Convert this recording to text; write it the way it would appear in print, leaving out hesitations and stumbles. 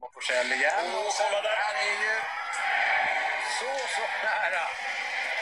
Och Forsell igen. Och kolla där. Han är ju så nära.